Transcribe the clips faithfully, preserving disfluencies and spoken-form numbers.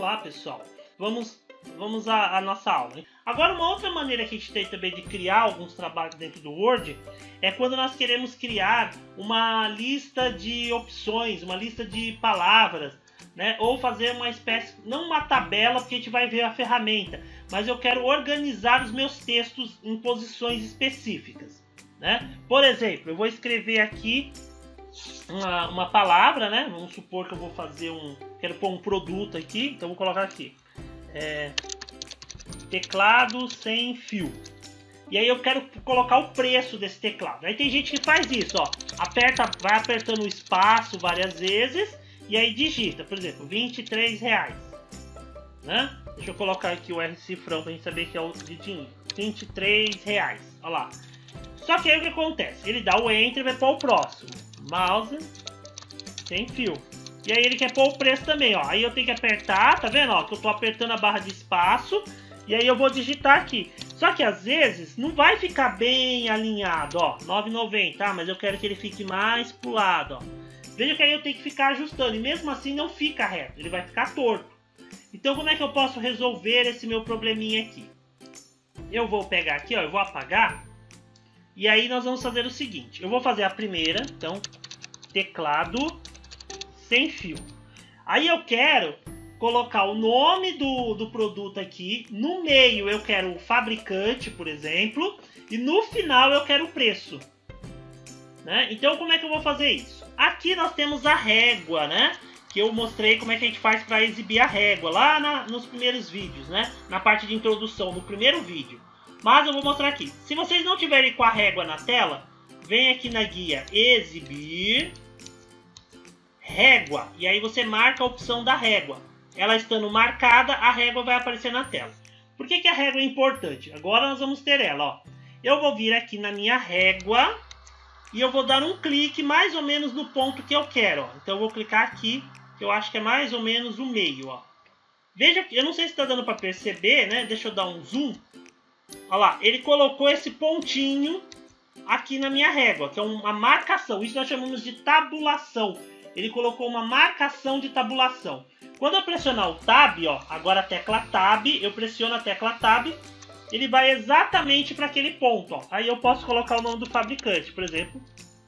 lá, pessoal, vamos, vamos à, à nossa aula. Agora, uma outra maneira que a gente tem também de criar alguns trabalhos dentro do Word é quando nós queremos criar uma lista de opções, uma lista de palavras, né? Ou fazer uma espécie, não uma tabela, porque a gente vai ver a ferramenta, mas eu quero organizar os meus textos em posições específicas, né? Por exemplo, eu vou escrever aqui Uma, uma palavra, né? Vamos supor que eu vou fazer um... Quero pôr um produto aqui, então eu vou colocar aqui. É, teclado sem fio. E aí eu quero colocar o preço desse teclado. Aí tem gente que faz isso, ó. Aperta, vai apertando o espaço várias vezes e aí digita, por exemplo, vinte e três reais. Né? Deixa eu colocar aqui o R cifrão pra gente saber que é o dedinho. vinte e três reais. Olha lá. Só que aí o que acontece? Ele dá o Enter e vai para o próximo. Mouse sem fio. E aí ele quer pôr o preço também, ó. Aí eu tenho que apertar, tá vendo, ó? Que eu tô apertando a barra de espaço. E aí eu vou digitar aqui. Só que às vezes não vai ficar bem alinhado, ó. nove reais e noventa centavos, tá? Mas eu quero que ele fique mais pro lado, ó. Veja que aí eu tenho que ficar ajustando. E mesmo assim não fica reto. Ele vai ficar torto. Então como é que eu posso resolver esse meu probleminha aqui? Eu vou pegar aqui, ó. Eu vou apagar. E aí nós vamos fazer o seguinte, eu vou fazer a primeira, então, teclado sem fio. Aí eu quero colocar o nome do, do produto aqui, no meio eu quero o fabricante, por exemplo, e no final eu quero o preço. Né? Então como é que eu vou fazer isso? Aqui nós temos a régua, né? Que eu mostrei como é que a gente faz para exibir a régua, lá na, nos primeiros vídeos, né? Na parte de introdução, no primeiro vídeo. Mas eu vou mostrar aqui. Se vocês não tiverem com a régua na tela, vem aqui na guia exibir régua. E aí você marca a opção da régua. Ela estando marcada, a régua vai aparecer na tela. Por que que a régua é importante? Agora nós vamos ter ela, ó. Eu vou vir aqui na minha régua e eu vou dar um clique mais ou menos no ponto que eu quero, ó. Então eu vou clicar aqui, que eu acho que é mais ou menos o meio, ó. Veja que eu não sei se está dando para perceber, né? Deixa eu dar um zoom. Olha lá, ele colocou esse pontinho aqui na minha régua, que é uma marcação. Isso nós chamamos de tabulação. Ele colocou uma marcação de tabulação. Quando eu pressionar o Tab, ó, agora a tecla Tab, eu pressiono a tecla Tab, ele vai exatamente para aquele ponto. Ó. Aí eu posso colocar o nome do fabricante, por exemplo,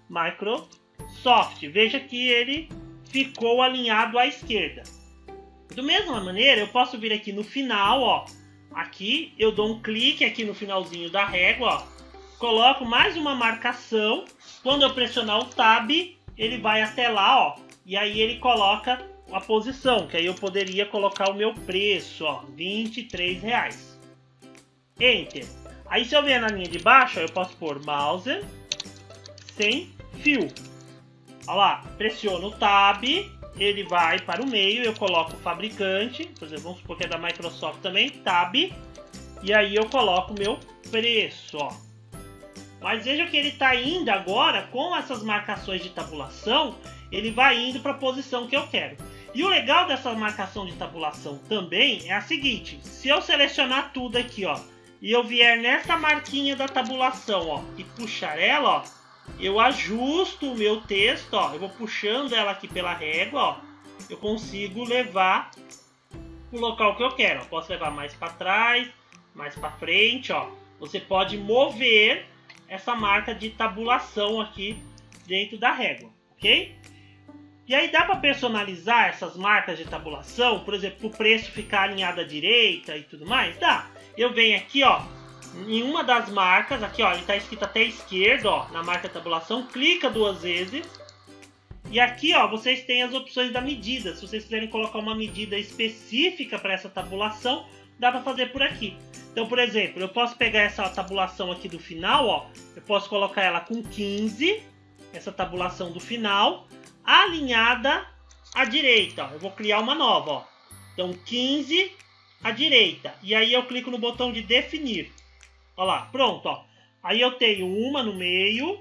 Microsoft. Veja que ele ficou alinhado à esquerda. Da mesma maneira, eu posso vir aqui no final, ó. Aqui eu dou um clique aqui no finalzinho da régua, ó, coloco mais uma marcação. Quando eu pressionar o Tab, ele vai até lá, ó, e aí ele coloca a posição, que aí eu poderia colocar o meu preço, ó, vinte e três reais. Enter. Aí se eu vier na linha de baixo, ó, eu posso pôr mouse sem fio. Olha lá, pressiono o Tab. Ele vai para o meio, eu coloco o fabricante, por exemplo, vamos supor que é da Microsoft também, Tab, e aí eu coloco o meu preço, ó. Mas veja que ele está indo agora, com essas marcações de tabulação, ele vai indo para a posição que eu quero. E o legal dessa marcação de tabulação também é a seguinte, se eu selecionar tudo aqui, ó, e eu vier nessa marquinha da tabulação, ó, e puxar ela, ó, eu ajusto o meu texto, ó, eu vou puxando ela aqui pela régua, ó, eu consigo levar o local que eu quero. Ó. Posso levar mais para trás, mais para frente, ó. Você pode mover essa marca de tabulação aqui dentro da régua, ok? E aí dá para personalizar essas marcas de tabulação, por exemplo, o preço ficar alinhado à direita e tudo mais? Dá. Eu venho aqui, ó, em uma das marcas, aqui ó, ele está escrito até a esquerda, ó, na marca de tabulação, clica duas vezes. E aqui ó, vocês têm as opções da medida. Se vocês quiserem colocar uma medida específica para essa tabulação, dá para fazer por aqui. Então, por exemplo, eu posso pegar essa tabulação aqui do final, ó, eu posso colocar ela com quinze, essa tabulação do final, alinhada à direita, ó. Eu vou criar uma nova, ó. Então, quinze à direita. E aí eu clico no botão de definir. Olha lá, pronto, ó. Aí eu tenho uma no meio,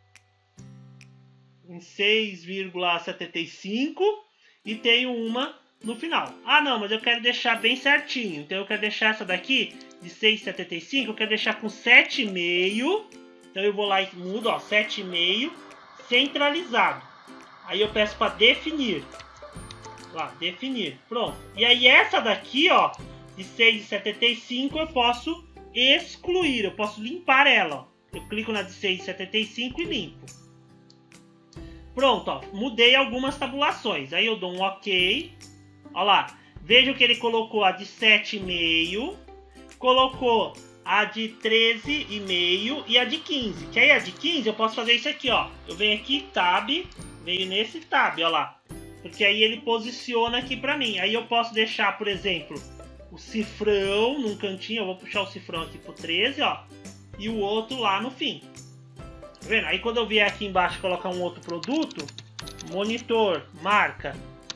em seis vírgula setenta e cinco, e tenho uma no final. Ah, não, mas eu quero deixar bem certinho. Então eu quero deixar essa daqui de seis vírgula setenta e cinco, eu quero deixar com sete vírgula cinco. Então eu vou lá e mudo, ó, sete vírgula cinco, centralizado. Aí eu peço para definir. Lá, definir. Pronto. E aí essa daqui, ó, de seis vírgula setenta e cinco, eu posso excluir. Eu posso limpar ela, ó. Eu clico na de seis vírgula setenta e cinco e limpo. Pronto, ó. Mudei algumas tabulações. Aí eu dou um OK. Ó lá. Veja que ele colocou a de sete vírgula cinco. Colocou a de treze vírgula cinco e a de quinze. Que aí a de quinze eu posso fazer isso aqui, ó. Eu venho aqui, Tab. Venho nesse Tab, ó lá. Porque aí ele posiciona aqui pra mim. Aí eu posso deixar, por exemplo, o cifrão num cantinho. Eu vou puxar o cifrão aqui pro treze, ó. E o outro lá no fim. Tá vendo? Aí quando eu vier aqui embaixo colocar um outro produto, monitor, marca,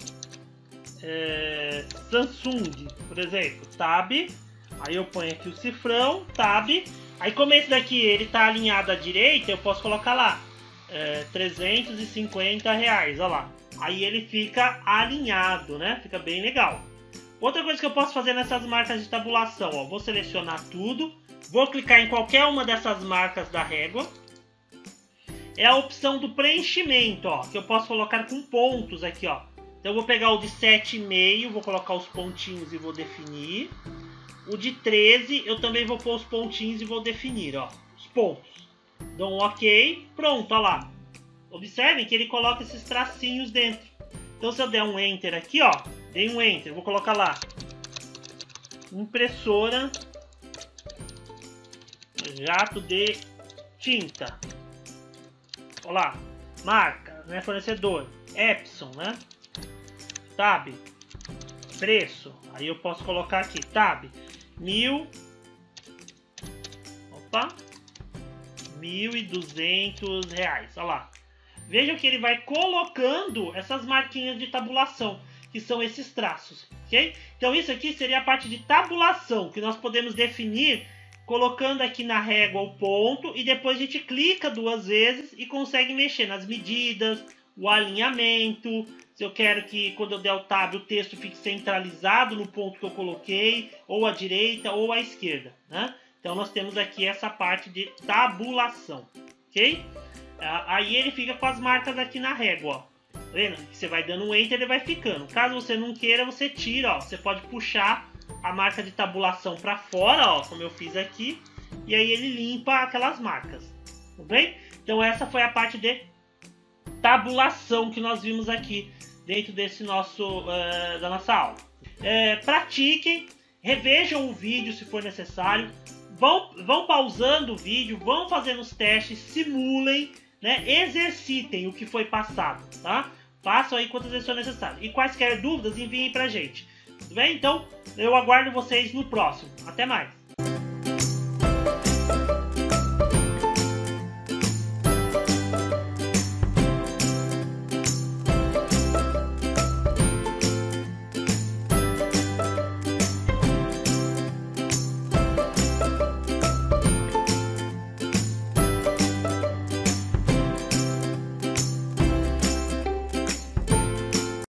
é, Samsung, por exemplo, Tab. Aí eu ponho aqui o cifrão, Tab. Aí como esse daqui ele tá alinhado à direita, eu posso colocar lá é, trezentos e cinquenta reais, ó lá. Aí ele fica alinhado, né? Fica bem legal. Outra coisa que eu posso fazer nessas marcas de tabulação, ó, vou selecionar tudo, vou clicar em qualquer uma dessas marcas da régua. É a opção do preenchimento, ó, que eu posso colocar com pontos aqui, ó. Então eu vou pegar o de sete vírgula cinco, vou colocar os pontinhos e vou definir. O de treze eu também vou pôr os pontinhos e vou definir, ó, os pontos. Dou um OK, pronto, ó lá. Observem que ele coloca esses tracinhos dentro. Então se eu der um Enter aqui, ó, dei um Enter, vou colocar lá impressora jato de tinta. Olha lá, marca, né, fornecedor, Epson, né, Tab, preço, aí eu posso colocar aqui, Tab, mil, opa, mil e duzentos reais, olha lá. Vejam que ele vai colocando essas marquinhas de tabulação, que são esses traços, ok? Então isso aqui seria a parte de tabulação, que nós podemos definir colocando aqui na régua o ponto, e depois a gente clica duas vezes e consegue mexer nas medidas, o alinhamento, se eu quero que quando eu der o Tab o texto fique centralizado no ponto que eu coloquei, ou à direita ou à esquerda, né? Então nós temos aqui essa parte de tabulação, ok? Aí ele fica com as marcas aqui na régua, ó. Tá vendo? Você vai dando um Enter, ele vai ficando. Caso você não queira, você tira, ó. Você pode puxar a marca de tabulação para fora, ó, como eu fiz aqui, e aí ele limpa aquelas marcas, tudo bem? Então essa foi a parte de tabulação que nós vimos aqui dentro desse nosso uh, da nossa aula. É, pratiquem, revejam o vídeo se for necessário, vão, vão pausando o vídeo, vão fazendo os testes, simulem, né? Exercitem o que foi passado, tá? Façam aí quantas vezes for necessário. E quaisquer dúvidas, enviem pra gente. Tudo bem? Então, eu aguardo vocês no próximo. Até mais!